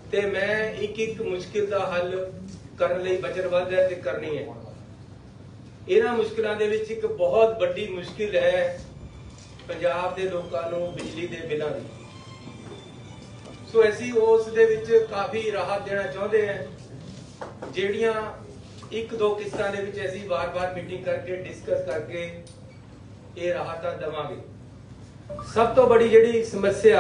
ਤੇ ਮੈਂ ਇੱਕ ਇੱਕ ਮੁਸ਼ਕਿਲ ਦਾ ਹੱਲ ਕਰਨ ਲਈ ਵਚਨਬੱਧ ਹੈ ਤੇ ਕਰਨੀ ਹੈ। ਇਹਨਾਂ ਮੁਸ਼ਕਿਲਾਂ ਦੇ ਵਿੱਚ ਇੱਕ ਬਹੁਤ ਵੱਡੀ ਮੁਸ਼ਕਿਲ ਹੈ ਪੰਜਾਬ ਦੇ ਲੋਕਾਂ ਨੂੰ ਬਿਜਲੀ ਦੇ ਬਿੱਲਾਂ ਦੀ। ਸੋ ਅਸੀਂ ਉਸ ਦੇ ਵਿੱਚ ਕਾਫੀ ਰਾਹਤ ਦੇਣਾ ਚਾਹੁੰਦੇ ਹਾਂ, ਜਿਹੜੀਆਂ ਇੱਕ ਦੋ ਕਿਸ਼ਤਾਂ ਦੇ ਵਿੱਚ ਅਸੀਂ ਵਾਰ-ਵਾਰ ਮੀਟਿੰਗ ਕਰਕੇ ਡਿਸਕਸ ਕਰਕੇ ਇਹ ਰਾਹਤਾਂ ਦੇਵਾਂਗੇ। ਸਭ ਤੋਂ ਬੜੀ ਜਿਹੜੀ ਸਮੱਸਿਆ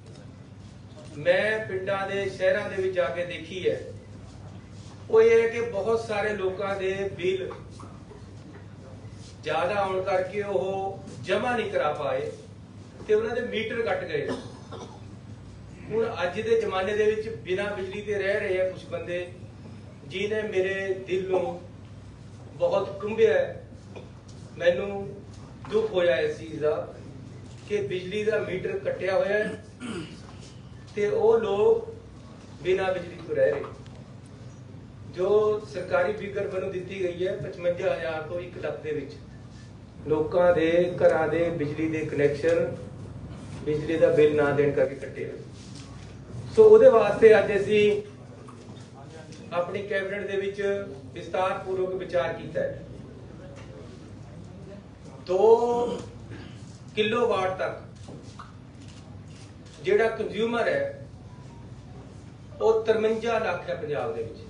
ਮੈਂ ਪਿੰਡਾਂ ਦੇ ਸ਼ਹਿਰਾਂ ਦੇ ਵਿੱਚ ਜਾ ਕੇ ਦੇਖੀ ਹੈ ਉਹ ਇਹ ਹੈ ਕਿ ਬਹੁਤ ਸਾਰੇ ਲੋਕਾਂ ਦੇ ਬਿੱਲ ਜ਼ਿਆਦਾ ਆਉਣ ਕਰਕੇ ਉਹ ਜਮ੍ਹਾਂ ਨਹੀਂ ਕਰਾ ਪਾਏ ਤੇ ਉਹਨਾਂ ਦੇ ਮੀਟਰ ਕੱਟ ਗਏ। ਹੁਣ ਅੱਜ ਦੇ ਜ਼ਮਾਨੇ ਦੇ ਵਿੱਚ ਬਿਨਾਂ ਬਿਜਲੀ ਤੇ ਰਹਿ ਰਹੇ ਆ ਕੁਝ ਬੰਦੇ, ਜਿਹਨੇ ਮੇਰੇ ਦਿਲ ਨੂੰ ਬਹੁਤ ਟੁੰਬਿਆ। ਮੈਨੂੰ ਦੁੱਖ ਹੋਇਆ ਇਸ ਚੀਜ਼ ਦਾ ਕਿ ਬਿਜਲੀ ਦਾ ਮੀਟਰ ਕੱਟਿਆ ਹੋਇਆ ਹੈ ਤੇ ਉਹ ਲੋਕ ਬਿਨਾਂ ਬਿਜਲੀ ਤੋਂ ਰਹਿ ਰਹੇ। ਜੋ ਸਰਕਾਰੀ ਫਿਗਰ ਮੈਨੂੰ ਦਿੱਤੀ ਗਈ ਹੈ 55,000 ਤੋਂ 1 ਲੱਖ ਦੇ ਵਿੱਚ ਲੋਕਾਂ ਦੇ ਘਰਾਂ ਦੇ ਬਿਜਲੀ ਦੇ ਕਨੈਕਸ਼ਨ ਬਿਜਲੀ ਦਾ ਬਿੱਲ ਨਾ ਦੇਣ ਕਰਕੇ ਕੱਟੇ। ਸੋ ਉਹਦੇ ਵਾਸਤੇ ਅੱਜ ਅਸੀਂ ਆਪਣੀ ਕੈਬਨਿਟ ਦੇ ਵਿੱਚ ਵਿਸਤਾਰਪੂਰਵਕ ਵਿਚਾਰ ਕੀਤਾ ਹੈ। 2 ਕਿਲੋਵਾਟ ਤੱਕ ਜਿਹੜਾ ਕੰਜ਼ਿਊਮਰ ਹੈ ਉਹ 53 ਲੱਖ ਹੈ ਪੰਜਾਬ ਦੇ ਵਿੱਚ।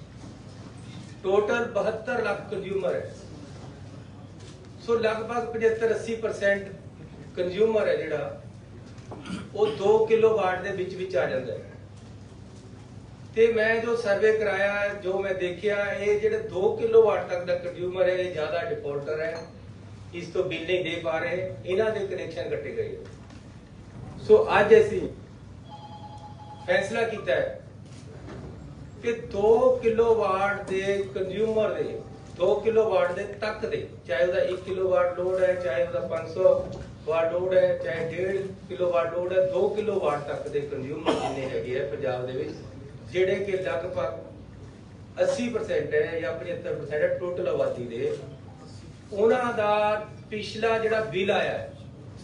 ਟੋਟਲ 72 ਲੱਖ ਕੰਜ਼ਿਊਮਰ ਹੈ। ਸੋ ਲਗਭਗ 75-80% ਕੰਜ਼ਿਊਮਰ ਹੈ ਜਿਹੜਾ ਉਹ 2 ਕਿਲੋਵਾਟ ਦੇ ਵਿੱਚ ਆ ਜਾਂਦਾ ਹੈ। ਤੇ ਮੈਂ ਜੋ ਸਰਵੇ ਕਰਾਇਆ, ਜੋ ਮੈਂ ਦੇਖਿਆ, ਇਹ ਜਿਹੜੇ 2 ਕਿਲੋਵਾਟ ਤੱਕ ਦਾ ਕੰਜ਼ਿਊਮਰ ਹੈ ਇਹ ਜ਼ਿਆਦਾ ਡਿਫਾਲਟਰ ਹੈ, ਇਸ ਤੋਂ ਬਿੱਲ ਨਹੀਂ ਦੇ ਪਾ ਰਹੇ, ਇਹਨਾਂ ਦੇ ਕਨੈਕਸ਼ਨ ਕੱਟੇ ਗਏ। ਸੋ ਅੱਜ ਅਸੀਂ ਫੈਸਲਾ ਕੀਤਾ ਹੈ ਕਿ 2 ਕਿਲੋਵਾਟ ਦੇ ਕੰਜ਼ਿਊਮਰ ਦੇ 2 ਕਿਲੋਵਾਟ ਦੇ ਤੱਕ ਦੇ, ਚਾਹੇ ਉਹਦਾ 1 ਕਿਲੋਵਾਟ ਲੋਡ ਹੈ, ਚਾਹੇ ਉਹਦਾ 500 ਵਾਟ ਲੋਡ ਹੈ, ਚਾਹੇ 1.5 ਕਿਲੋਵਾਟ ਲੋਡ ਹੈ, 2 ਕਿਲੋਵਾਟ ਤੱਕ ਦੇ ਕੰਜ਼ਿਊਮਰ ਜਿੰਨੇ ਹੈਗੇ ਆ ਪੰਜਾਬ ਦੇ ਵਿੱਚ, ਜਿਹੜੇ ਕਿ ਲਗਭਗ 80% ਹੈ ਜਾਂ 75% ਹੈ ਟੋਟਲ ਆਬਾਦੀ ਦੇ, ਉਹਨਾਂ ਦਾ ਪਿਛਲਾ ਜਿਹੜਾ ਬਿੱਲ ਆਇਆ ਹੈ,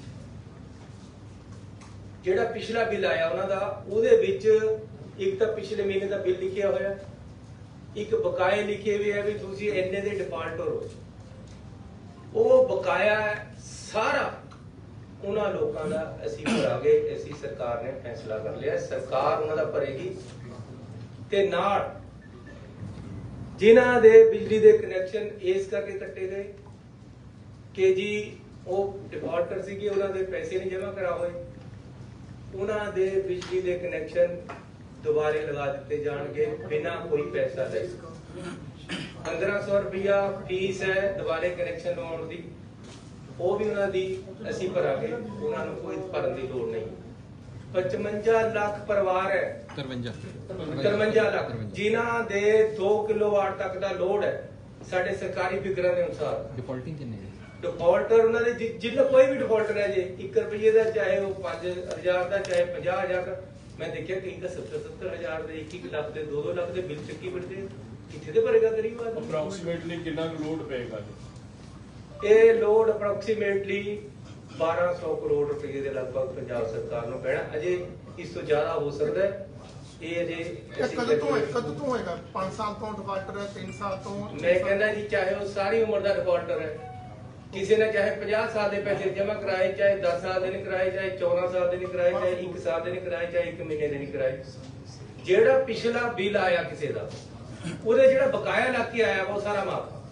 ਜਿਹੜਾ ਪਿਛਲਾ ਬਿੱਲ ਆਇਆ ਉਹਨਾਂ ਦਾ, ਉਹਦੇ ਵਿੱਚ ਇੱਕ ਤਾਂ ਪਿਛਲੇ ਮਹੀਨੇ ਦਾ ਬਿੱਲ ਲਿਖਿਆ ਹੋਇਆ, ਇੱਕ ਬਕਾਏ ਲਿਖੇ ਹੋਏ ਹੈ ਵੀ ਤੁਸੀਂ ਇੰਨੇ ਦੇ ਡਿਫਾਲਟਰ ਹੋ। ਉਹ ਬਕਾਇਆ ਸਾਰਾ ਉਹਨਾਂ ਲੋਕਾਂ ਦਾ ਅਸੀਂ ਭਰਾਂਗੇ। ਅਸੀਂ ਸਰਕਾਰ ਨੇ ਫੈਸਲਾ ਕਰ ਲਿਆ, ਸਰਕਾਰ ਉਹਨਾਂ ਦਾ ਭਰੇਗੀ। ਤੇ ਨਾਲ ਜਿਨ੍ਹਾਂ ਦੇ ਬਿਜਲੀ ਦੇ ਕਨੈਕਸ਼ਨ ਇਸ ਕਰਕੇ ਕੱਟੇ ਗਏ ਕਿ ਜੀ ਉਹ ਡਿਫਾਲਟਰ ਸੀਗੇ, ਉਹਨਾਂ ਦੇ ਪੈਸੇ ਨਹੀਂ ਜਮ੍ਹਾਂ ਕਰਾ ਹੋਏ, ਉਹਨਾਂ ਦੇ ਬਿਜਲੀ ਦੇ ਕਨੈਕਸ਼ਨ ਦੁਬਾਰੇ ਲਗਾ ਦਿੱਤੇ ਜਾਣਗੇ ਬਿਨਾਂ ਕੋਈ ਪੈਸਾ ਲਏ। 1500 ਰੁਪਇਆ ਫੀਸ ਹੈ ਦੁਬਾਰੇ ਕਨੈਕਸ਼ਨ ਲਵਾਉਣ ਦੀ, ਉਹ ਵੀ ਉਹਨਾਂ ਦੀ ਅਸੀਂ ਭਰਾਂਗੇ, ਉਹਨਾਂ ਨੂੰ ਕੋਈ ਭਰਨ ਦੀ ਲੋੜ ਨਹੀਂ। 55 ਲੱਖ ਪਰਿਵਾਰ ਹੈ, 53 ਲੱਖ ਜਿਨ੍ਹਾਂ ਦੇ 2 ਕਿਲੋਵਾਟ ਤੱਕ ਦਾ ਲੋਡ ਹੈ। ਸਾਡੇ ਸਰਕਾਰੀ ਫਿਗਰਾਂ ਦੇ ਅਨੁਸਾਰ ਡਿਫਾਲਟਿੰਗ ਕਿੰਨੇ ਡਿਫਾਲਟਰ ਉਹਨਾਂ ਦੇ ਜਿੰਨਾ ਕੋਈ ਵੀ ਡਿਫਾਲਟਰ ਹੈ, ਜੇ 1 ਰੁਪਏ ਦਾ, ਚਾਹੇ ਉਹ 5000 ਦਾ, ਚਾਹੇ 50000 ਦਾ। ਮੈਂ ਦੇਖਿਆ ਕਈ ਤਾਂ 70,000 ਦੇ, 1 ਲੱਖ ਦੇ, 2 ਲੱਖ ਦੇ ਬਿੱਲ ਚੱਕੀ ਫਿਰਦੇ। ਕਿੱਥੇ ਤੇ ਭਰੇਗਾ ਗਰੀਬ ਆਦਮੀ? ਅਪਰੋਕਸੀਮੇਟਲੀ ਕਿੰਨਾ ਲੋਡ ਪਏਗਾ? ਇਹ ਲੋਡ ਅਪਰੋਕਸੀਮੇਟਲੀ 1200 ਕਰੋੜ ਰੁਪਏ ਦੇ ਲਗਭਗ ਪੰਜਾਬ ਸਰਕਾਰ ਨੂੰ ਪੈਣਾ। ਅਜੇ ਇਸ ਤੋਂ ਜ਼ਿਆਦਾ ਹੋ ਸਕਦਾ ਹੈ। ਇਹ ਅਜੇ ਕਦੋਂ ਤੋਂ ਹੋਏਗਾ? 5 ਸਾਲ ਤੋਂ ਡਿਫਾਲਟਰ ਹੈ, 3 ਸਾਲ ਤੋਂ? ਮੈਂ ਕਹਿੰਦਾ ਜੀ ਚਾਹੇ ਉਹ ਸਾਰੀ ਉਮਰ ਦਾ ਡਿਫਾਲਟਰ ਹੈ, ਕਿਸੇ ਨੇ ਚਾਹੇ 50 ਸਾਲ ਦੇ ਪੈਸੇ ਜਮ੍ਹਾਂ ਕਰਾਏ, ਚਾਹੇ 10 ਸਾਲ ਦੇ ਨਹੀਂ ਕਰਾਏ, ਚਾਹੇ 14 ਸਾਲ ਦੇ ਨਹੀਂ ਕਰਾਏ, ਚਾਹੇ 1 ਸਾਲ ਦੇ ਨਹੀਂ ਕਰਾਏ, ਚਾਹੇ 1 ਮਹੀਨੇ ਦੇ ਨਹੀਂ ਕਰਾਏ। ਜਿਹੜਾ ਪਿਛਲਾ ਬਿੱਲ ਆਇਆ ਕਿਸੇ ਦਾ, ਉਹਦੇ ਜਿਹੜਾ ਬਕਾਇਆ ਲੱਗ ਕੇ ਆਇਆ ਉਹ ਸਾਰਾ ਮਾਫ।